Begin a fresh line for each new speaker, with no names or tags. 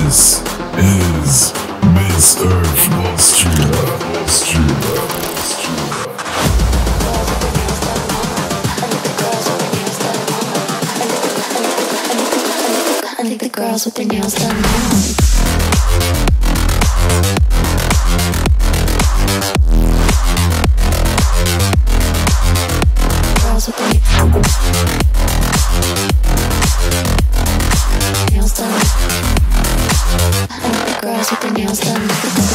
This is Miss Earth Austria.
I think the girls with their nails done. Girls with their nails done. I think the girls with their nails done.